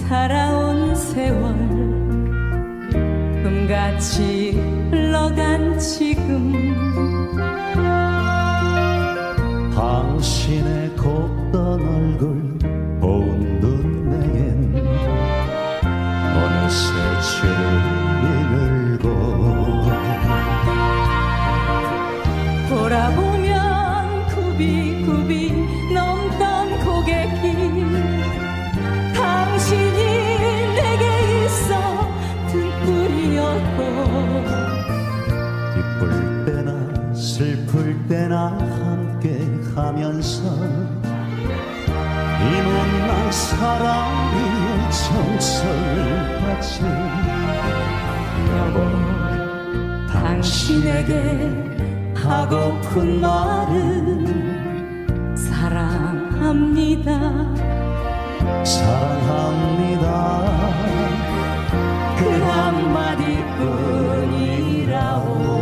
살아온 세월 금같이 흘러간 지금 당신의 곱던 얼굴 본 눈에겐 어느새 죄를 일고 돌아보면 굽이굽이 넘던 고갯길 당신이 내게 있어 등불이었고 기쁠 때나 슬플 때나 함께 가면서 이 못난 사랑의 정성을 바치 여보 당신에게 하고픈 말은 사랑합니다 사랑합니다 그 한마디뿐이라오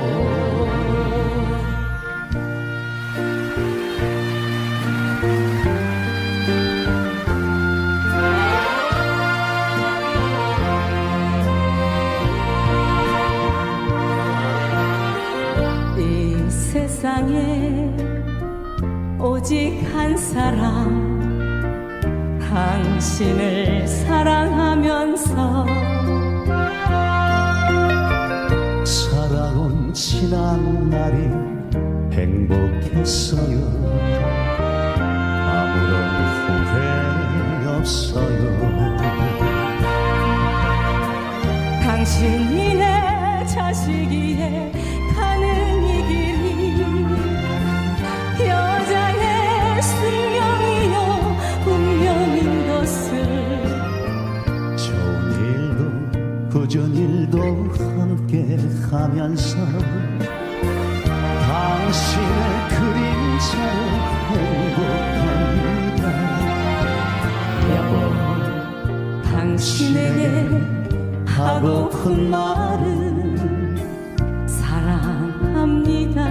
이 세상에 오직 한 사람 당신을 사랑하면서 살아온 지난 날이 행복했어요 아무런 후회 없어요 당신이 내 자식이에 가는 이 길이 여자의 숙명이요 운명인 것을 좋은 일도 굳은 일도 함께 가면서 당신의 그림자로 행복합니다 여보 당신에게 하고픈 말은 사랑합니다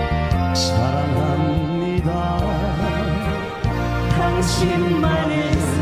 사랑합니다 당신만을